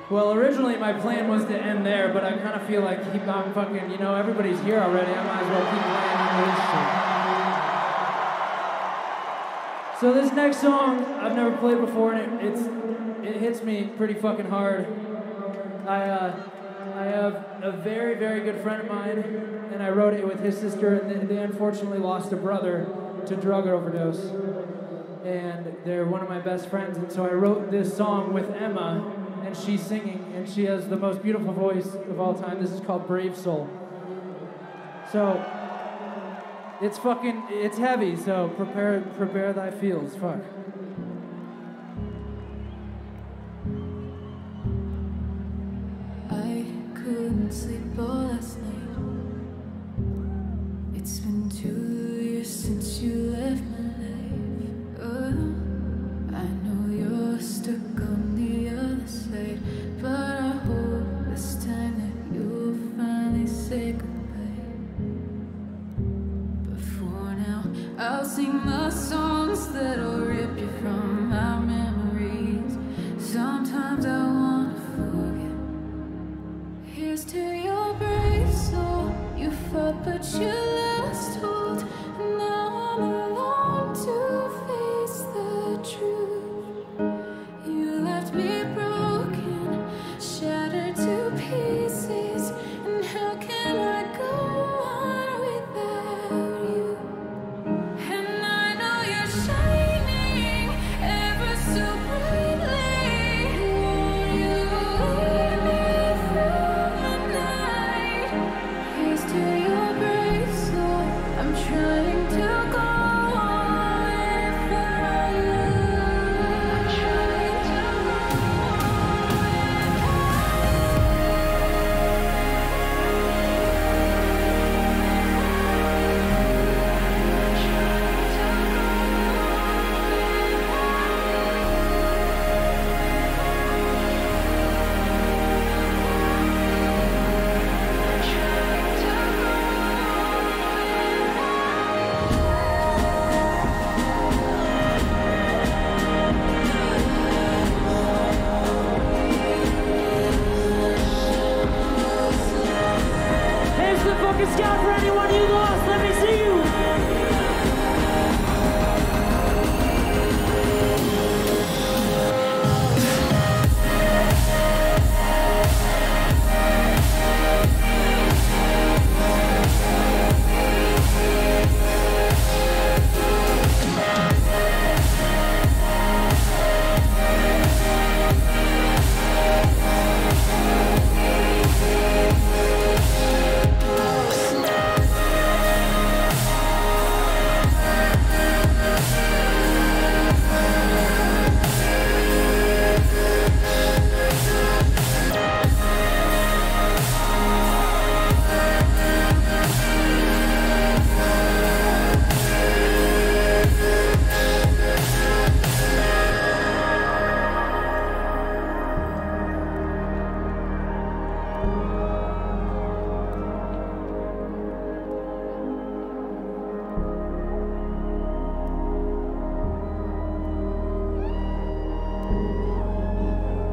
Well, originally my plan was to end there, but I kind of feel like I'm fucking, you know, everybody's here already. I might as well keep playing this shit. So this next song I've never played before, and it hits me pretty fucking hard. I have a very, very good friend of mine, and I wrote it with his sister, and they unfortunately lost a brother to drug overdose. And they're one of my best friends, and so I wrote this song with Emma, and she's singing, and she has the most beautiful voice of all time. This is called Brave Soul. So, it's heavy, so prepare thy feels, fuck. I couldn't sleep all last night. It's been 2 years since you left my life. I know you're stuck on the other side, but I hope this time that you'll finally say goodbye. But for now, I'll sing my songs that'll rip you from our memories. Sometimes I wanna forget. Here's to your brave soul. You fought but you lost hold, and now I'm alone to face the truth. You left me broken, shattered to pieces, and how can I go on without you? And I know you're shining ever so brightly. Won't you lead me through the night? Here's to your brave soul. I'm trying to go on without you. I'm trying to go on Here's the fucking scout for anyone you lost. Let me see you.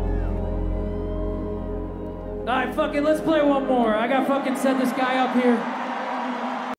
All right, fucking, let's play one more. I got fucking set this guy up here.